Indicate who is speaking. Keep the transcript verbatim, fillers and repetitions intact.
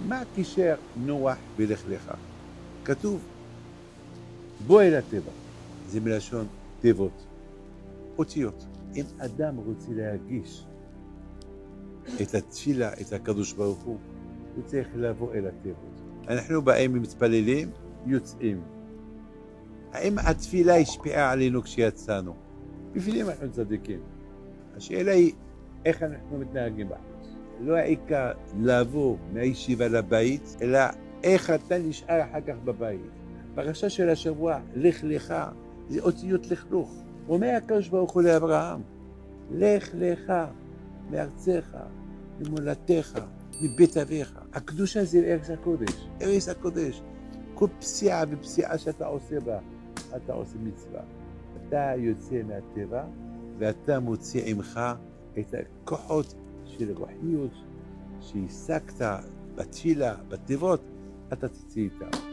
Speaker 1: מה קישר נוח בלך לך? כתוב, בוא אל הטבע. זה מלשון תיבות, אותיות. אם אדם רוצה להרגיש את התפילה, את הקדוש ברוך הוא, הוא צריך לבוא אל התיבות. אנחנו באים ומתפללים, יוצאים. האם התפילה השפיעה עלינו כשיצאנו? בפנים אנחנו צדיקים. השאלה היא, איך אנחנו מתנהגים בחוץ? לא העיקר לבוא מהישיבה לבית, אלא איך אתה נשאר אחר כך בבית. פרשה של השבוע, לך לך, זה אותיות לכלוך. אומר הקדוש ברוך הוא לאברהם, לך לך מארצך, ממולדתך, מבית אביך. הקדושה זה ארץ הקודש, ארץ הקודש. כל פסיעה ופסיעה שאתה עושה בה, אתה עושה מצווה. אתה יוצא מהטבע, ואתה מוציא עמך את הכוחות של רוחניות שהשגת בתפילה, בתיבות, אתה תצא איתם.